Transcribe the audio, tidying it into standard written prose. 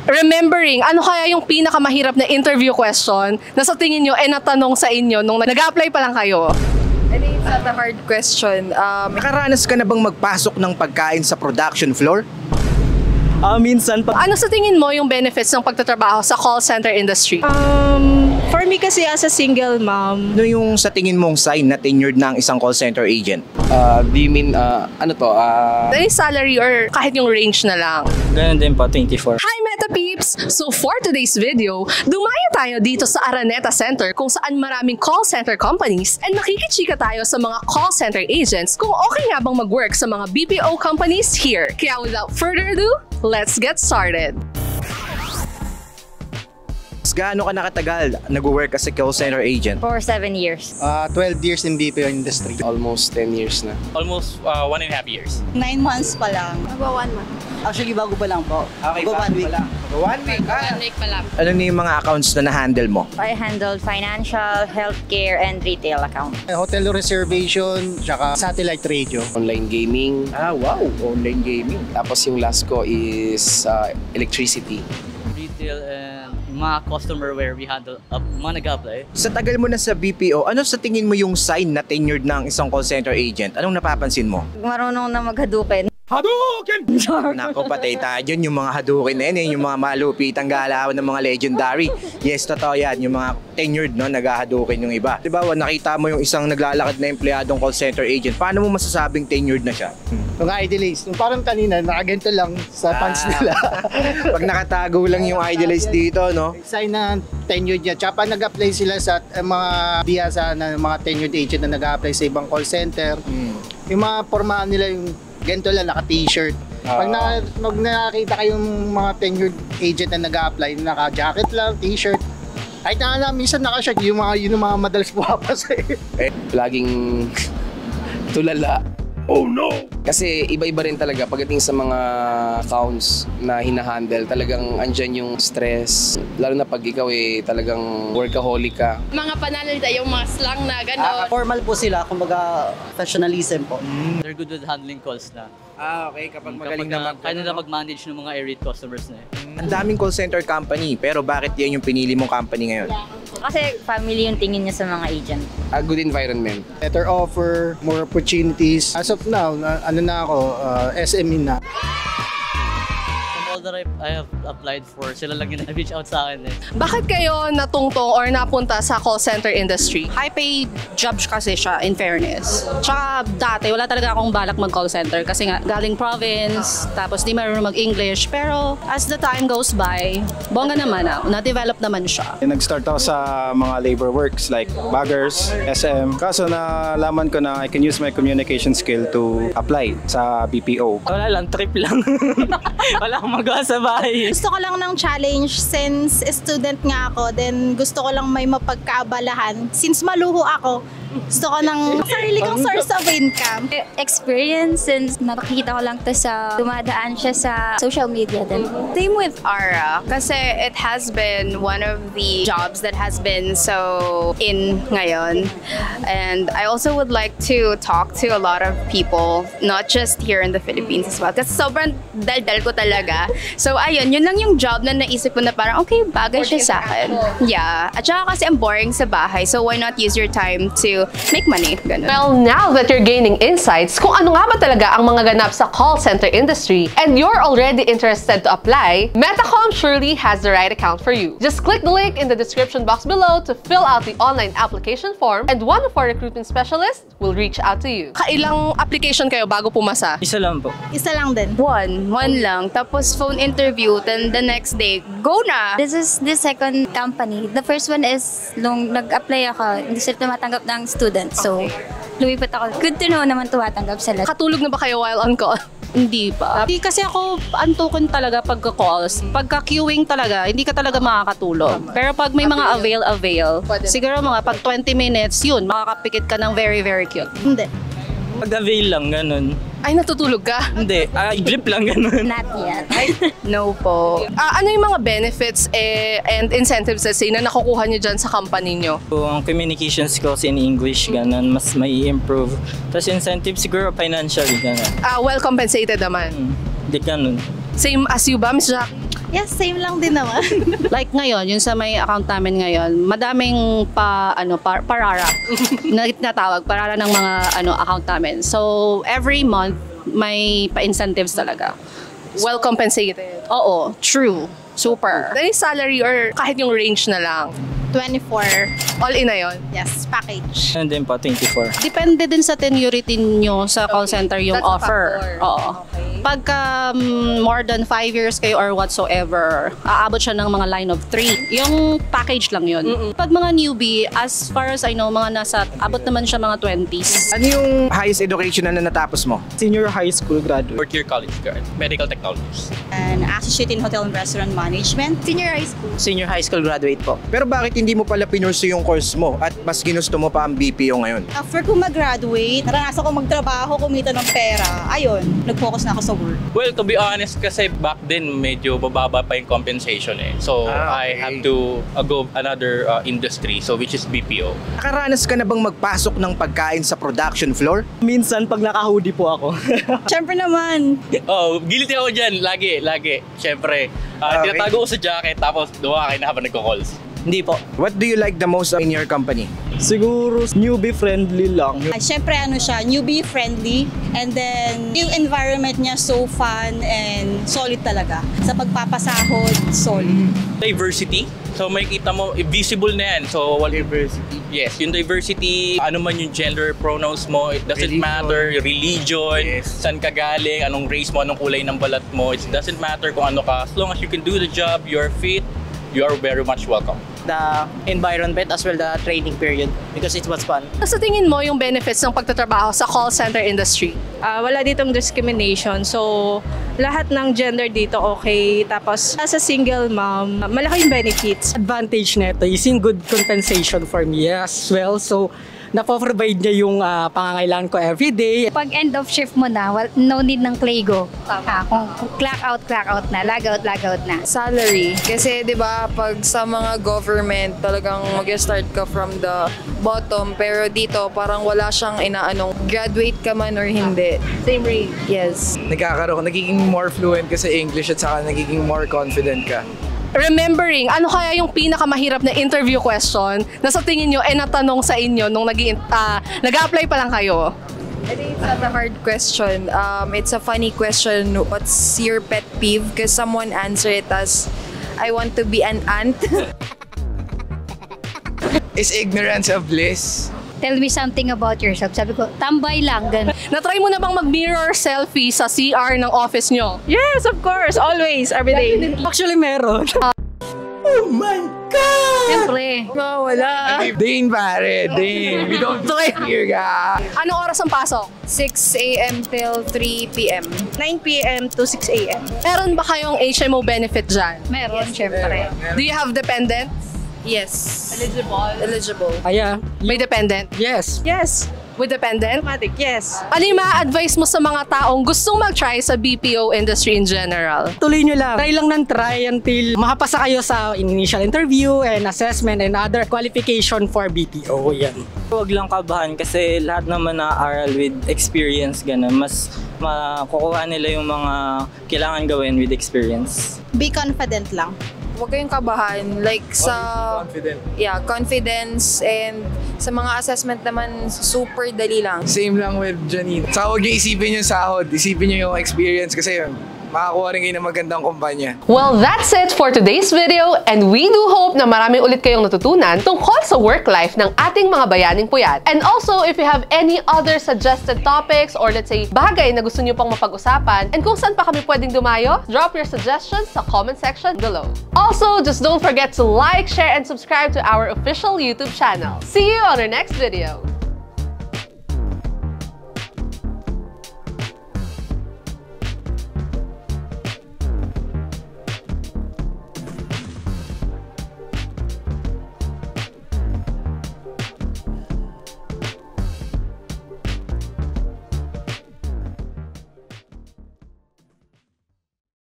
Remembering, ano kaya yung pinakamahirap na interview question na sa tingin nyo natanong sa inyo nung nag-apply pa lang kayo? I think it's not a hard question. Nakaranas ka na bang magpasok ng pagkain sa production floor? Minsan pa. Ano sa tingin mo yung benefits ng pagtatrabaho sa call center industry? For me kasi as a single mom, Ano yung sa tingin mong sign na tenured na ang isang call center agent? Do you mean, Any salary or kahit yung range na lang? Ganun din po, 24. Hi Meta Peeps! So for today's video, dumayo tayo dito sa Araneta Center kung saan maraming call center companies and nakikichika tayo sa mga call center agents kung okay nga bang mag-work sa mga BPO companies here. Kaya without further ado, let's get started! Gaano ka nakatagal nag-work as a call center agent? For 7 years. 12 years in BPO industry. Almost 10 years na. Almost 1.5 years. 9 months pa lang. About 1 month. Actually, bago pa lang po. Okay, Bago 1 week. 1 week. 1 week pa lang. Ano na yung mga accounts na na-handle mo? I handled financial, healthcare, and retail account. Hotel reservation, tsaka satellite radio. Online gaming. Wow! Online gaming. Tapos yung last ko is electricity. Retail and mga customer where we handle mga nag-apply. Sa tagal mo na sa BPO, ano sa tingin mo yung sign na tenured ng isang call center agent? Anong napapansin mo? Marunong na maghadukin. Nako, patay tayo dyan. Yung mga Hadouken na yun, yung mga malupitang galawan ng mga legendary. Yes, totoo yan. Yung mga tenured, no, nag-Hadouken yung iba. Diba, nakita mo yung isang naglalakad na empleyadong call center agent. Paano mo masasabing tenured na siya? Yung idolize, yung parang kanina, nakaganto lang sa pants nila. Pag nakatago lang yung idolize dito, no? Sign na tenured niya. Tsaka pag nag-apply sila sa mga biyasa na mga tenured agent na nag-apply sa ibang call center, yung mga pormahan nila yung ganito lang, naka-t-shirt. Pag nakakita kayong mga tenured agent na nag-apply, naka-jacket lang, t-shirt. Kahit na minsan naka-shirt, yun yung mga madalas pumapas Laging tulala. Oh no! Kasi iba-iba rin talaga pagdating sa mga accounts na hinahandle. Talagang andyan yung stress. Lalo na pag ikaw talagang workaholic ka. Mga pananalita, yung mga slang na gano'n. Formal po sila, kumbaga professionalism po. They're good with handling calls na. Okay. Kapag magaling na kaya nila mag-manage ng mga irate customers na Ang daming call center company, pero bakit yan yung pinili mong company ngayon? Kasi family yung tingin niya sa mga agent. A good environment. Better offer, more opportunities. As of now, ano na ako, SME na. From all that I have applied for, sila lang yung reach out sa akin Bakit kayo natungtong or napunta sa call center industry? high-paid job kasi siya, in fairness. Tsaka dati, wala talaga akong balak mag-call center kasi nga galing province, tapos di marunong mag-English. Pero as the time goes by, bongga naman na-develop naman siya. Nag-start ako sa mga labor works like baggers, SM. Kaso nalaman ko na I can use my communication skill to apply sa BPO. Wala lang, trip lang. Wala akong magawa sa bahay. Gusto ko lang ng challenge since student nga ako, then gusto ko lang may mapagkaabalahan. Since maluho ako, gusto ko ng sarili kong source of income. Experience since nakikita ko lang to sa dumadaan siya sa social media din. Same with Ara, kasi it has been one of the jobs that has been so in ngayon. And I also would like to talk to a lot of people, not just here in the Philippines as well. Kasi sobrang dal-dal ko talaga. So ayun, yun lang yung job na naisip ko na parang okay, bagay siya sa akin. Yeah. At saka kasi ang boring sa bahay, so why not use your time to make money? Ganun. Well, now that you're gaining insights kung ano nga ba talaga ang mga ganap sa call center industry and you're already interested to apply, Metacom surely has the right account for you. Just click the link in the description box below to fill out the online application form and one of our recruitment specialists will reach out to you. Kailang application kayo bago pumasa? Isa lang po. Isa lang din. One lang. Tapos phone interview, then the next day, go na! This is the second company. The first one is nung nag-apply ako, hindi sila tumatanggap ng student. So, lumipat ako. Good to know naman tumatanggap sila. Katulog na ba kayo while on call? Hindi pa. Hindi kasi ako antukin talaga pagka-calls. Pagka-queuing talaga, hindi ka talaga makakatulog. Pero pag may mga avail, siguro mga pag 20 minutes, yun, makakapikit ka ng very, very cute. Hindi. Pag-avail lang, ganun. Ay, natutulog ka? Hindi, blip lang, ganun. Not yet. No po. Ano yung mga benefits and incentives let's say na nakukuha nyo dyan sa company nyo? So, ang communication skills in English, ganun, mas may improve. Tapos incentive siguro financially, ganun. Well compensated naman. Hindi ganun. Same as you ba, Ms. Jack? Yes, same lang din naman. Like ngayon, yung sa may account namin ngayon, madaming parara na tinatawag, parara ng mga account namin. So, every month, may pa-incentives talaga. Well compensated. Oo, true. Super. Any salary or kahit yung range na lang? 24. All in na yun? Yes, package. And then po, 24. Depende din sa tenurity nyo sa call center yung That's a offer. factor. Oo. Pagka more than 5 years kayo or whatsoever, aabot siya ng mga line of 3. Yung package lang yun. Pag mga newbie, as far as I know, abot naman siya mga 20s. Ano yung highest education na natapos mo? Senior high school graduate. Fourth-year college grad, medical technologies. An associate in hotel and restaurant management. Senior high school. Senior high school graduate po. Pero bakit hindi mo pala pinursu yung course mo at mas ginusto mo pa ang BPO ngayon? After ko mag-graduate, naranasan ko magtrabaho, kumita ng pera. Ayun, nag-focus na ako sa work. Well, to be honest, kasi back then medyo bababa pa yung compensation eh. So, I have to go another industry, so which is BPO. Nakaranas ka na bang magpasok ng pagkain sa production floor? Minsan pag naka-hoodie po ako. Siyempre naman. Oh, guilty ako dyan. Lagi. Siyempre. Tinatago ko sa jacket, tapos dumakay na habang nagko-calls. Hindi po. What do you like the most in your company? Siguro newbie friendly lang. Siyempre siya, newbie friendly. And then, yung environment niya so fun and solid talaga. Sa pagpapasahod, solid. Diversity. So makikita mo, visible na yan. So, diversity. Yes, yung diversity, ano man yung gender pronouns mo, it doesn't matter. Religion, saan ka galing, anong race mo, anong kulay ng balat mo. It doesn't matter kung ano ka. As long as you can do the job, you're fit, you are very much welcome. The environment as well the training period because it was fun. Sa tingin mo yung benefits ng pagtatrabaho sa call center industry? Wala ditong discrimination. So, lahat ng gender dito okay. Tapos, as a single mom, malaki yung benefits. Advantage nito is in good compensation for me as well. So, napoprovide niya yung pangangailangan ko everyday. Pag end of shift mo na, no need ng Claygo. Kung clock out na, log out na. Salary. Kasi 'di ba pag sa mga government talagang mag-start ka from the bottom, pero dito parang wala siyang inaanong graduate ka man or hindi. Same rate. Yes. Naging more fluent ka sa English at saka nagiging more confident ka. Remembering, ano kaya yung pinakamahirap na interview question na sa tingin nyo natanong sa inyo nung nag-a-apply pa lang kayo? I think it's not a hard question. It's a funny question. What's your pet peeve? Because someone answered it as, I want to be an ant. Is ignorance a bliss? Tell me something about yourself. Sabi ko, tambay lang. Na-try mo na bang mag-mirror selfie sa CR ng office nyo? Yes, of course. Always. Every day. Actually meron. Oh my God! Siyempre. Wala. Dane pare, Dane. We don't talk here ka. Anong oras ang pasok? 6 a.m. till 3 p.m. 9 p.m. to 6 a.m. Meron ba kayong HMO benefit dyan? Meron, syempre. Do you have dependents? Yes. Eligible. Aya. May dependent? Yes. Yes. With dependent? Automatic, yes. Ano yung ma-advise mo sa mga taong gustong mag-try sa BPO industry in general? Tuloy nyo lang. Try lang ng try until makapasa kayo sa initial interview and assessment and other qualification for BPO. Yan. Huwag lang kabahan kasi lahat naman na-aral with experience. Ganun. Mas makukuha nila yung mga kailangan gawin with experience. Be confident lang. Huwag kayong kabahan. Like sa... Confident. Yeah, confidence and sa mga assessment naman, super dali lang. Same lang with Janine. Saka huwag niyo isipin yung sahod. Isipin niyo yung experience kasi makakuha rin kayo ng magandang kumpanya. Well, that's it for today's video and we do hope na marami ulit kayong natutunan tungkol sa work life ng ating mga bayaning puyat. And also, if you have any other suggested topics or let's say, bagay na gusto niyo pang mapag-usapan and kung saan pa kami pwedeng dumayo, drop your suggestions sa comment section below. Also, just don't forget to like, share, and subscribe to our official YouTube channel. See you on our next video!